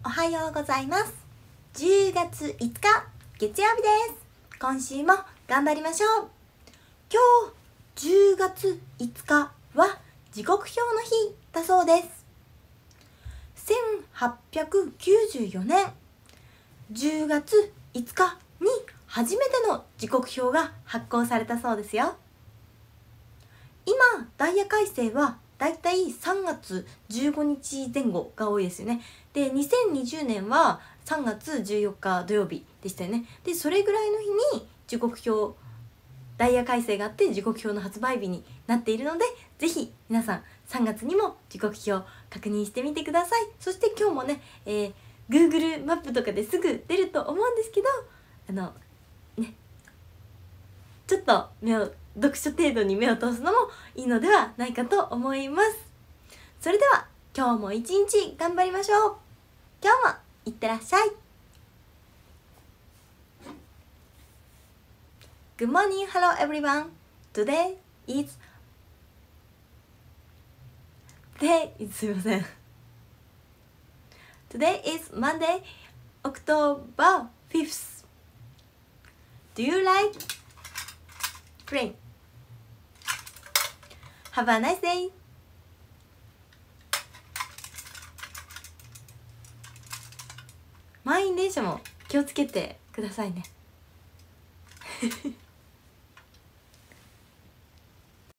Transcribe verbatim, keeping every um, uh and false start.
おはようございます。じゅうがついつか月曜日です。今週も頑張りましょう。今日じゅうがついつかは時刻表の日だそうです。せんはっぴゃくきゅうじゅうよねんじゅうがついつかに初めての時刻表が発行されたそうですよ。今ダイヤ改正はだいたいさんがつじゅうごにちぜん後が多いですよね。でにせんにじゅうねんはさんがつじゅうよっか土曜日でしたよね。でそれぐらいの日に時刻表ダイヤ改正があって時刻表の発売日になっているので、ぜひ皆さんさんがつにも時刻表確認してみてください。そして今日もね、えー、Google マップとかですぐ出ると思うんですけど、あのねちょっと目を読書程度に目を通すのもいいのではないかと思います。それでは今日も一日頑張りましょう。今日もいってらっしゃい。 Good morning, hello everyone. Today is Today is すいません Today is Monday, October fifth. Do you like train? Have a nice day. 満員電車も気をつけてくださいね